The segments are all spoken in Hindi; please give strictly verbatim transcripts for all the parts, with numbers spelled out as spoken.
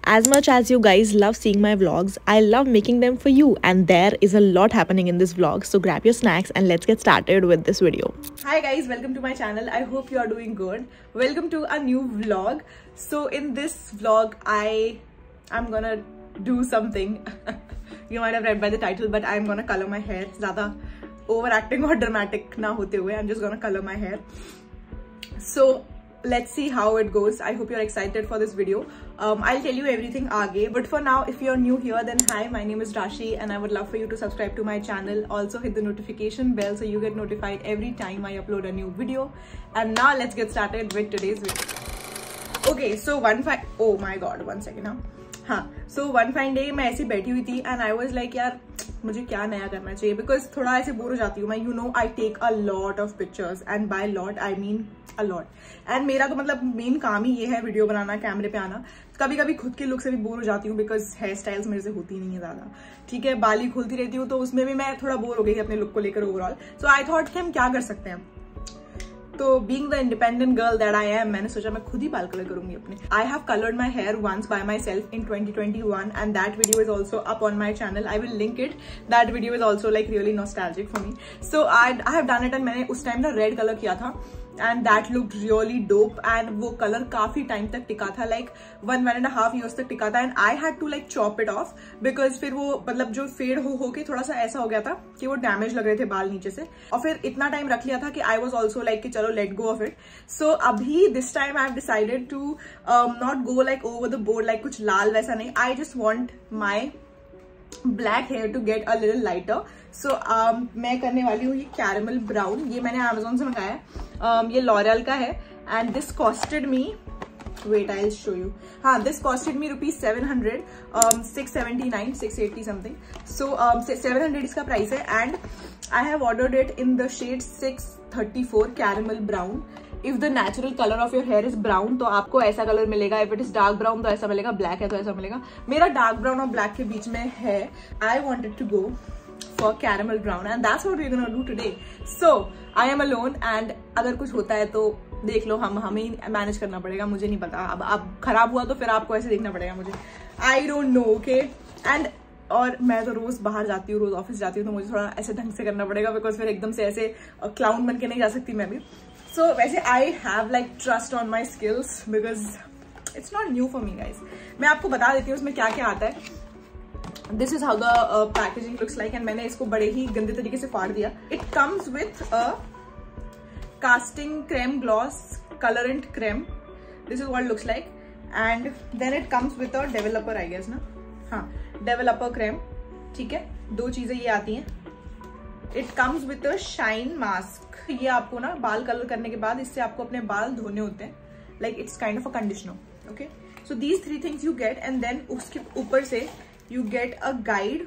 As much as you guys love seeing my vlogs, I love making them for you, and there is a lot happening in this vlog. So grab your snacks and let's get started with this video. Hi guys, welcome to my channel. I hope you are doing good. Welcome to a new vlog. So in this vlog, I am gonna do something. You might have read by the title, but I'm gonna color my hair. ज़्यादा overacting or dramatic ना होते हुए, I'm just gonna color my hair. So let's see how it goes. I hope you're excited for this video. um, I'll tell you everything aage, but for now, if you're new here, then hi, my name is Rashi and I would love for you to subscribe to my channel. Also hit the notification bell so you get notified every time I upload a new video. And now let's get started with today's video. Okay, so one fine oh my god, one second now. हाँ, so one fine day मैं ऐसे बैठी हुई थी and I was like यार मुझे क्या नया करना चाहिए, because थोड़ा ऐसे बोर हो जाती हूँ मैं. you know I take a lot of pictures and by lot I mean a lot. and मेरा तो मतलब मेन काम ही ये है वीडियो बनाना, कैमरे पे आना. कभी कभी खुद के लुक से भी बोर हो जाती हूँ बिकॉज हेयर स्टाइल्स मेरे से होती नहीं है ज़्यादा. ठीक है, बाली खोलती रहती हूँ तो उसमें भी मैं थोड़ा बोर हो गई अपने लुक को लेकर ओवरऑल. सो आई थॉट कि हम क्या कर सकते हैं. तो being the independent girl that I am, मैंने सोचा मैं खुद ही बाल कलर करूंगी अपने. I have coloured my hair once by myself in twenty twenty one and that video is also up on my channel. I will link it. That video is also like really nostalgic for me. So I I have done it एंड मैंने उस टाइम ना रेड कलर किया था and that look really dope. And वो कलर काफी टाइम तक टिका था, like one one and half years तक टिका था. And I had to like chop it off because फिर वो मतलब जो फेड हो हो के थोड़ा सा ऐसा हो गया था कि वो डैमेज लग रहे थे बाल नीचे से. और फिर इतना टाइम रख लिया था कि आई वॉज ऑल्सो लाइक कि चलो let go of it. So अभी this time I have decided to not go like over the board, like कुछ लाल वैसा नहीं. I just want my black hair to get a little lighter. So मैं करने वाली हूँ ये कैरेमल ब्राउन. ये मैंने अमेजोन से मंगाया है. um, ये लॉरियल का है and this costed me, wait I will show you. हाँ, this costed me rupees seven hundred, six seventy nine, six eighty something. So seven hundred इसका प्राइस है and I have ordered it in the shade six thirty four caramel brown. If the natural colour of your hair is brown तो आपको ऐसा कलर मिलेगा. If it is dark brown तो ऐसा मिलेगा. ब्लैक है तो ऐसा मिलेगा. मेरा डार्क ब्राउन और ब्लैक के बीच में है. I wanted to go for caramel brown and that's what we're gonna do today. So I am alone and अगर कुछ होता है तो देख लो, हम हमें ही मैनेज करना पड़ेगा. मुझे नहीं पता, अब अब खराब हुआ तो फिर आपको ऐसे देखना पड़ेगा मुझे. I don't know. Okay, and और मैं तो रोज बाहर जाती हूँ, रोज ऑफिस जाती हूँ, तो मुझे थोड़ा ऐसे ढंग से करना पड़ेगा बिकॉज फिर एकदम से ऐसे क्लाउन बन के नहीं जा सकती मैं भी. सो so, वैसे I have like trust on my skills because it's not new for me guys. मैं आपको बता देती हूँ उसमें क्या क्या आता है. This is how the packaging looks like and मैंने इसको बड़े ही गंदे तरीके से फाड़ दिया. It comes with a casting creme gloss colourant creme. This is what looks like and then it comes with a developer, I guess ना. हाँ, डेवलपर क्रेम. ठीक है, दो चीजें ये आती हैं. It comes with a shine mask. ये आपको ना बाल कलर करने के बाद इससे आपको अपने बाल धोने होते हैं. Like it's kind of a conditioner. Okay, so these three things you get and then उसके ऊपर से you get a guide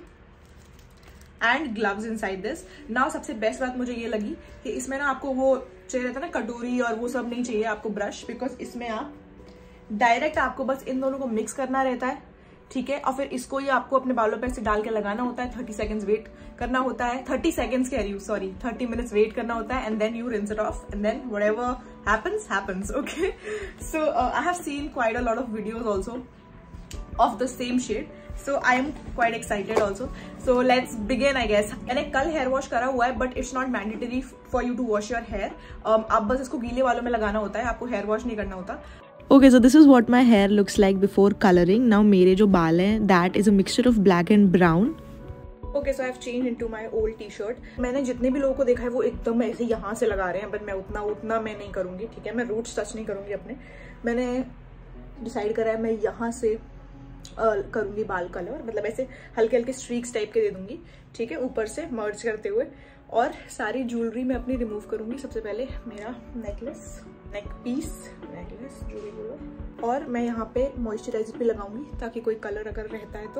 and gloves inside this. Now सबसे बेस्ट बात मुझे ये लगी कि इसमें ना आपको वो चाहिए रहता है ना कटोरी और वो सब नहीं चाहिए आपको ब्रश, बिकॉज इसमें आप डायरेक्ट आपको बस इन दोनों को मिक्स करना रहता है. ठीक है, और फिर इसको ही आपको अपने बालों पे से डाल के लगाना होता है. थर्टी सेकेंड्स वेट करना होता है. थर्टी सेकेंड्स कह रही हूँ, सॉरी, थर्टी मिनट्स वेट करना होता है and then you rinse it off and then whatever happens happens. Okay, so I have seen quite a lot of videos also of the same shade, so I am quite excited also. So let's begin I guess. मैंने कल हेयर वॉश करा हुआ है but it's not mandatory for you to wash your hair. um, आप बस इसको गीले बालों में लगाना होता है, आपको हेयर वॉश नहीं करना होता. Okay, so this is what my hair looks like before coloring. Now मेरे जो बाल हैं that is a mixture of black and brown. Okay, so I have changed into my old t-shirt. मैंने जितने भी लोगों को देखा है वो एकदम ऐसे यहाँ से लगा रहे हैं, but मैं उतना उतना मैं नहीं करूँगी. ठीक है, मैं रूट्स टच नहीं करूँगी अपने. मैंने डिसाइड करा है मैं यहाँ से Uh, करूंगी बाल कलर, मतलब ऐसे हल्के हल्के स्ट्रीक्स टाइप के दे दूंगी. ठीक है, ऊपर से मर्ज करते हुए. और सारी ज्वेलरी मैं अपनी रिमूव करूंगी. सबसे पहले मेरा नेकलेस, नेक पीस, नेकलेस जो भी बोलो. और मैं यहाँ पे मॉइस्चराइजर भी लगाऊंगी ताकि कोई कलर अगर रहता है तो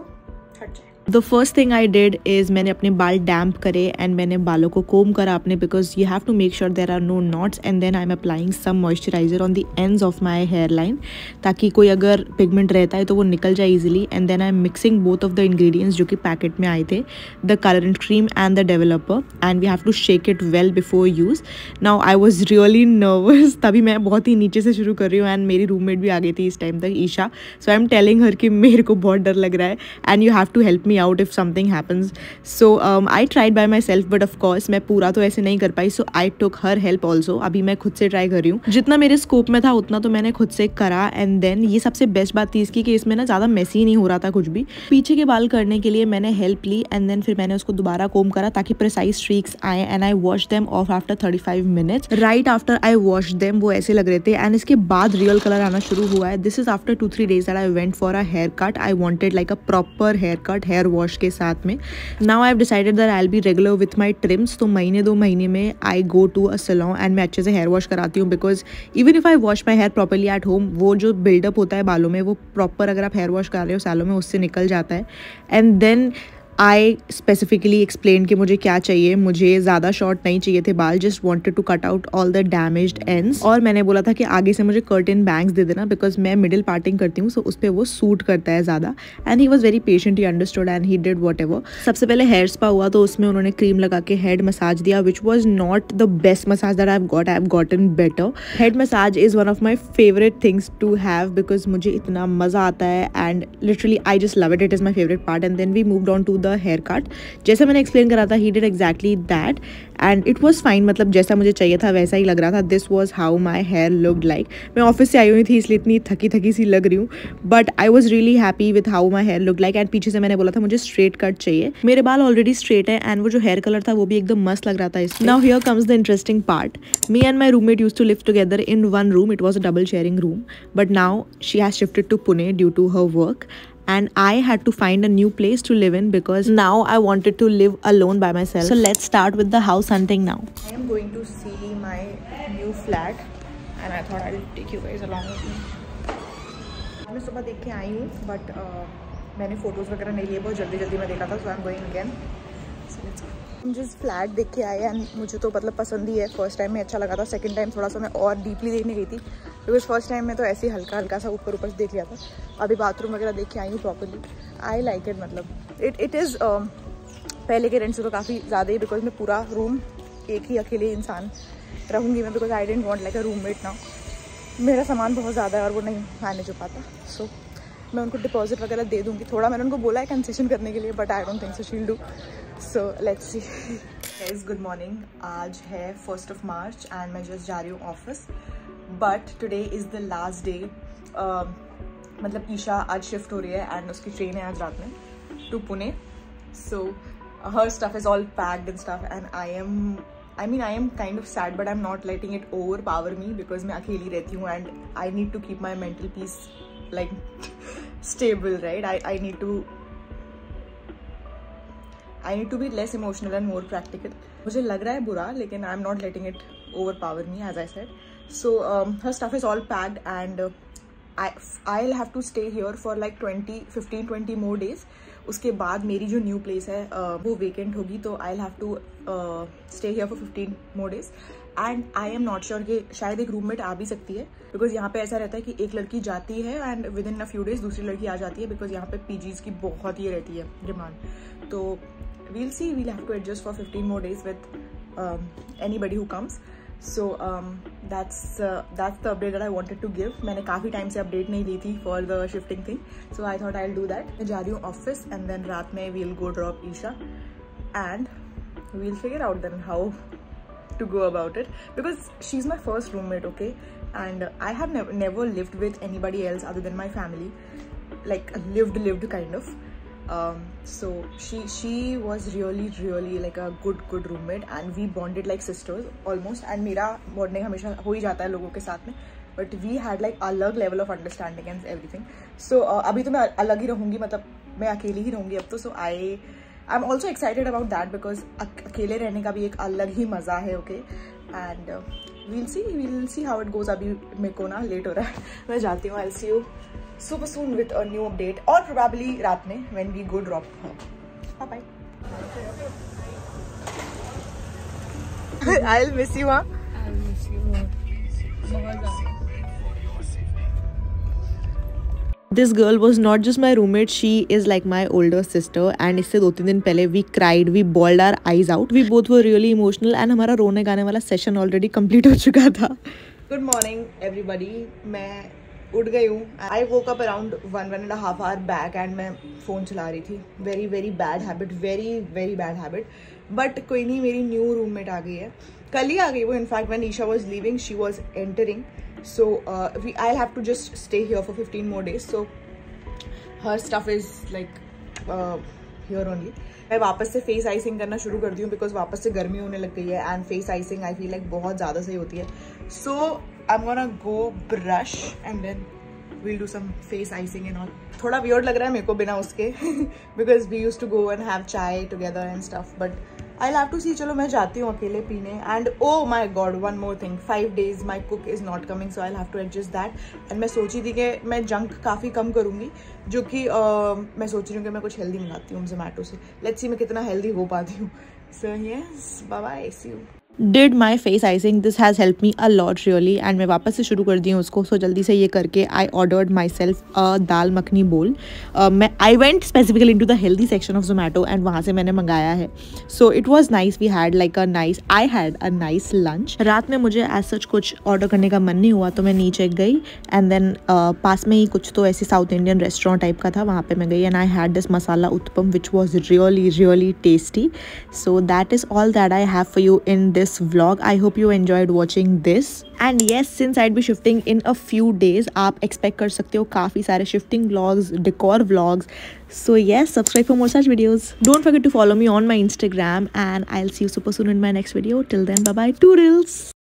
हट जाए। The first thing I did is मैंने अपने बाल डैम्प करे एंड मैंने बालों को कोम करा अपने, because you have to make sure there are no knots, and then I am applying some moisturiser on the ends of my hairline, ताकि कोई अगर पिगमेंट रहता है तो वो निकल जाए easily. And then I am mixing both of the ingredients जो कि पैकेट में आए थे, the colourant cream and the developer, and we have to shake it well before use. Now I was really nervous, तभी मैं बहुत ही नीचे से शुरू कर रही हूँ, एंड मेरी रूममेट भी आ गई थी इस टाइम तक, Isha. So I am telling her कि मेरे को बहुत डर लग रहा है and you have to help me out if something happens. So um, I tried by myself, but of course मैं पूरा तो ऐसे नहीं कर पाई, so I took her help also. अभी मैं खुद से ट्राई कर रही हूँ, जितना मेरे स्कोप में था उतना तो मैंने खुद से करा. एंड देन ये सबसे बेस्ट बात थी इसकी कि इसमें ना ज़्यादा मेसी नहीं हो रहा था कुछ भी. पीछे के बाल करने के लिए मैंने हेल्प ली, एंड देन फिर मैंने उसको दोबारा कोम करा ताकि प्रिसाइज स्ट्रीक्स आए, and I wash them off after thirty five minutes. Right after I wash them वो ऐसे लग रहे थे, एंड इसके बाद रियल कलर आना शुरू हुआ है. This is after two three days that I went for a hair cut. I wanted like a proper hair cut, hair wash के साथ में. Now I have decided that I will be regular with my trims. तो महीने दो महीने में I go to a salon and मैं अच्छे से हेयर वॉश कराती हूँ, because even if I wash my hair properly at home, वो जो बिल्डअप होता है बालों में वो प्रॉपर अगर आप हेयर वॉश कर रहे हो सैलून में उससे निकल जाता है. And then I specifically explain कि मुझे क्या चाहिए. मुझे ज़्यादा शॉर्ट नहीं चाहिए थे बाल, just wanted to cut out all the damaged ends. और मैंने बोला था कि आगे से मुझे कर्टन बैंग्स दे देना, बिकॉज मैं मिडिल पार्टिंग करती हूँ, सो उस पर वो सूट करता है ज़्यादा. And he was very patient, he understood and he did whatever. सबसे पहले हेयर स्पा हुआ, तो उसमें उन्होंने क्रीम लगा के हेड मसाज दिया, which was not the best massage that I have got. I have gotten better. Head massage is one of my favourite things to have, because मुझे इतना मज़ा आता है, and literally I just love it. It is my favourite part. And then we moved on to the hair cut. जैसे मैंने एक्सप्लेन करा था, he did exactly that and it was fine. मतलब जैसा मुझे चाहिए था वैसा ही लग रहा था. This was how my hair looked like. मैं ऑफिस से आई हुई थी इसलिए इतनी थकी थकी सी लग रही हूँ, but I was really happy with how my hair look like. And पीछे से मैंने बोला था मुझे स्ट्रेट कट चाहिए. मेरे बाल ऑलरेडी स्ट्रेट है, एंड वो जो हेयर कलर था वो भी एकदम मस्त लग रहा था इसमें. Now here comes the interesting part. Me and my roommate used to live together in one room. It was a double sharing room, but now she has shifted to Pune due to her work. And I had to find a new place to live in because now I wanted to live alone by myself. So let's start with the house hunting now. I am going to see my new flat and I thought I'll take you guys along with me. मैं सुबह देख के आई हूँ, but uh, मैंने फोटोज़ वगैरह नहीं लिए, बहुत जल्दी जल्दी में देखा था, so I'm going again. So let's go. हम जिस फ्लैट देख के आए एंड मुझे तो मतलब पसंद ही है. फर्स्ट टाइम में अच्छा लगा था, सेकंड टाइम थोड़ा सा मैं और डीपली देखने गई थी, बिकॉज फर्स्ट टाइम में तो ऐसे ही हल्का हल्का सा ऊपर ऊपर से देख लिया था. अभी बाथरूम वगैरह देख के आई हूँ प्रॉपरली. I like it. मतलब इट इट इज़ पहले के रेंट से तो काफ़ी ज़्यादा ही, बिकॉज मैं पूरा रूम एक ही अकेले इंसान रहूँगी मैं, because I don't want like a roommate now. मेरा सामान बहुत ज़्यादा है और वो नहीं मैनेज हो पाता. सो so, मैं उनको डिपॉजिट वगैरह दे दूँगी. थोड़ा मैंने उनको बोला है कंसेशन करने के लिए, but I don't think so she will do. So let's see. Guys good morning. आज है फर्स्ट ऑफ मार्च एंड मैं जस्ट जा रही हूँ office, but today is the last day. मतलब ईशा आज शिफ्ट हो रही है एंड उसकी ट्रेन है आज रात में to Pune. So her stuff is all packed and stuff and I am I mean, I am kind of sad, but I'm not letting it overpower me because मैं अकेली रहती हूँ and I need to keep my mental peace like stable, right? I I need to I need to be less emotional and more practical. मुझे लग रहा है बुरा, लेकिन I'm not letting it overpower me, as I said. So um, her stuff is all packed and uh, I I'll have to stay here for like twenty, fifteen, twenty more days. उसके बाद मेरी जो न्यू प्लेस है uh, वो वेकेंट होगी, तो I have to stay here for fifteen more days. And I am not sure कि शायद एक रूममेट आ भी सकती है, बिकॉज यहाँ पे ऐसा रहता है कि एक लड़की जाती है and within a few days दूसरी लड़की आ जाती है, बिकॉज यहाँ पे पीजीज की बहुत ये रहती है डिमांड. तो we'll see, we'll have to adjust for fifteen more days with anybody who comes. So that's that's the update that I wanted to give. मैंने काफ़ी टाइम से अपडेट नहीं ली थी for the shifting thing, so I thought I will do that. मैं जा रही हूँ ऑफिस एंड देन रात में we'll go drop Isha and we'll figure out then how to go about it, because she's my first roommate, okay, and I have never never lived with anybody else other than my family, like lived lived kind of. Um, so she she was really really like a good good roommate and we bonded like sisters almost. And मेरा bonding हमेशा हो ही जाता है लोगों के साथ में, but we had like अलग level of understanding and everything. So uh, अभी तो मैं अलग ही रहूँगी, मतलब मैं अकेली ही रहूँगी अब तो. So I I'm also excited about that because अकेले रहने का भी एक अलग ही मज़ा है, okay. And we'll see we'll see how it goes. अभी मेरे को ना लेट हो रहा है, मैं जाती हूँ. I'll see you super soon with a new update, or probably रात में when we go drop her. Bye bye. I'll miss you, huh? I'll miss you more. बहुत ज़्यादा. This girl was not just my roommate, she is like my older sister. And इससे दो तीन दिन पहले we cried, we bawled our eyes out. We both were really emotional and हमारा रोने गाने वाला session already complete हो चुका था. Good morning everybody. मैं उठ गई हूँ. I woke up around one one and a half hour back and मैं फ़ोन चला रही थी. Very very bad habit, very very bad habit. But कोई नहीं, मेरी new roommate आ गई है. कल ही आ गई वो. In fact when Isha was leaving, she was entering. So uh, we I'll have to just stay here for fifteen more days. So her stuff is like uh, here only. मैं वापस से फेस आइसिंग करना शुरू कर दी हूँ बिकॉज वापस से गर्मी होने लग गई है and face icing I feel like बहुत ज़्यादा सही होती है. So I am gonna go brush and then we'll do some face icing and all. थोड़ा वियर्ड लग रहा है मेरे को बिना उसके because we use to go and have chai together and stuff. But I have to see. चलो मैं जाती हूँ अकेले पीने. And oh my god one more thing, five days my cook is not coming, so I have to adjust that. And मैं सोची थी कि मैं जंक काफ़ी कम करूँगी, जो कि uh, मैं सोच रही हूँ कि मैं कुछ हेल्दी मंगाती हूँ जोमेटो से. लेट्स सी मैं कितना हेल्दी हो पाती हूँ. So yes, bye bye, see you. Did my face icing. This has helped me a lot really. And मैं वापस से शुरू कर दी हूँ उसको. So जल्दी से ये करके I ordered myself a dal makhani bowl. uh, मैं I went specifically into the healthy section of Zomato and वहाँ से मैंने मंगाया है. So it was nice. We had like a nice I had a nice lunch. रात में मुझे as such कुछ order करने का मन नहीं हुआ तो मैं नीचे गई and then uh, पास में ही कुछ तो ऐसे South Indian restaurant टाइप का था, वहाँ पे मैं गई and I had this masala utpam which was really really tasty. So that is all that I have for you in this vlog. I hope you enjoyed watching this. And yes, since I'd be shifting in a few days, आप expect कर सकते हो काफ़ी सारे shifting vlogs, decor vlogs. So yes, subscribe for more such videos. Don't forget to follow me on my Instagram and I'll see you super soon in my next video. Till then, bye bye, toodles.